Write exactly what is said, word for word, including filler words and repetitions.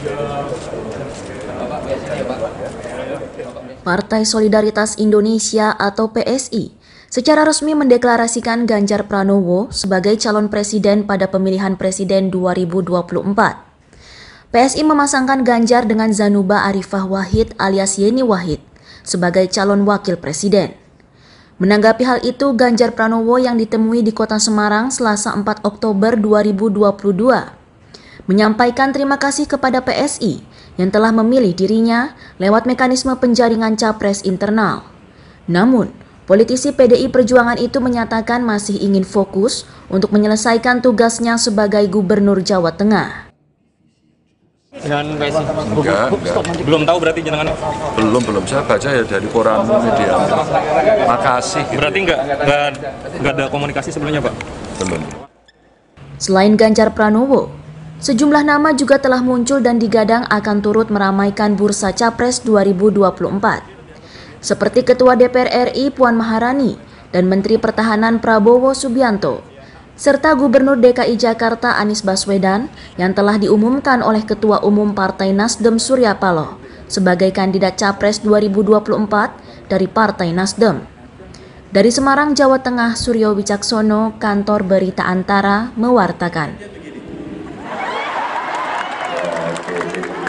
Partai Solidaritas Indonesia atau P S I secara resmi mendeklarasikan Ganjar Pranowo sebagai calon presiden pada pemilihan presiden dua ribu dua puluh empat. P S I memasangkan Ganjar dengan Zanuba Arifah Wahid alias Yeni Wahid sebagai calon wakil presiden. Menanggapi hal itu, Ganjar Pranowo yang ditemui di Kota Semarang Selasa empat Oktober dua ribu dua puluh dua menyampaikan terima kasih kepada P S I yang telah memilih dirinya lewat mekanisme penjaringan capres internal. Namun, politisi P D I Perjuangan itu menyatakan masih ingin fokus untuk menyelesaikan tugasnya sebagai Gubernur Jawa Tengah. Dengan P S I? Enggak, enggak. Belum tahu berarti jenengan? Belum, belum. Saya baca ya dari koran media. Makasih. Gitu. Berarti enggak, enggak, enggak ada komunikasi sebelumnya, Pak? Belum. Selain Ganjar Pranowo, sejumlah nama juga telah muncul dan digadang akan turut meramaikan bursa Capres dua ribu dua puluh empat. Seperti Ketua D P R R I Puan Maharani dan Menteri Pertahanan Prabowo Subianto, serta Gubernur D K I Jakarta Anies Baswedan yang telah diumumkan oleh Ketua Umum Partai Nasdem Surya Paloh sebagai kandidat Capres dua ribu dua puluh empat dari Partai Nasdem. Dari Semarang, Jawa Tengah, Suryo Wicaksono, Kantor Berita Antara, mewartakan.